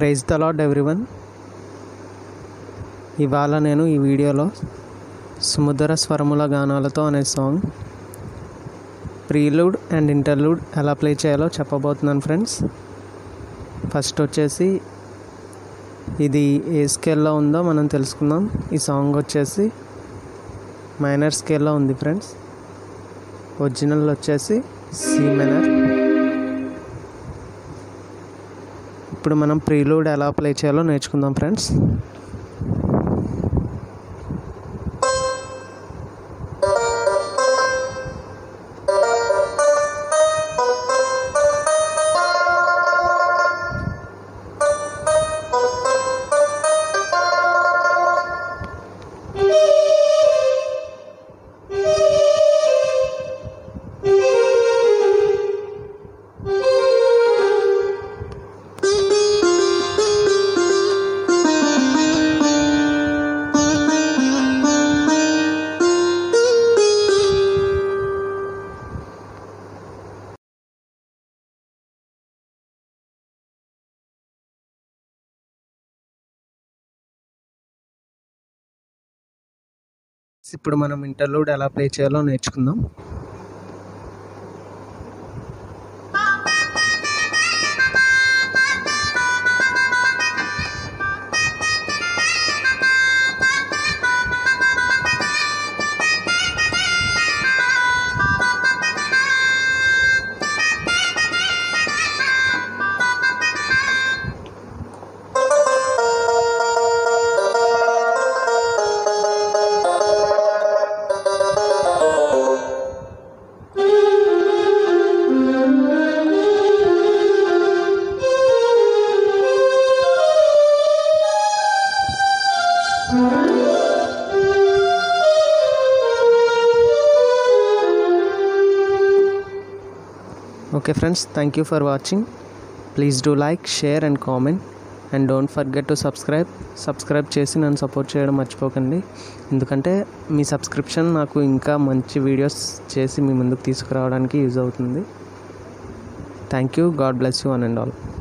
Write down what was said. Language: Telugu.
Praise the lord everyone. ఇవాళ నేను ఈ వీడియోలో సుమధుర స్వరముల గానాలతో అనే సాంగ్ ప్రీలూడ్ అండ్ ఇంటర్లూడ్ ఎలా ప్లే చేయాలో చెప్పబోతున్నాను ఫ్రెండ్స్. ఫస్ట్ వచ్చేసి ఇది ఏ స్కేల్లో ఉందో మనం తెలుసుకుందాం. ఈ సాంగ్ వచ్చేసి మైనర్ స్కేల్లో ఉంది ఫ్రెండ్స్. ఒరిజినల్ వచ్చేసి సి మైనర్. ఇప్పుడు మనం ప్రీలూడ్ ఎలా ప్లే చేయాలో నేర్చుకుందాం ఫ్రెండ్స్. ఇప్పుడు మనం ఇంటర్లూడ్ ఎలా ప్లే చేయాలో నేర్చుకుందాం. Okay friends, thank you for watching. Please do like, share and comment and don't forget to subscribe చేసి నన్ను సపోర్ట్ చేయడం మర్చిపోకండి. ఎందుకంటే మీ సబ్స్క్రిప్షన్ నాకు ఇంకా మంచి వీడియోస్ చేసి మీ ముందుకు తీసుకురావడానికి యూజ్ అవుతుంది. Thank you. God bless you one and all.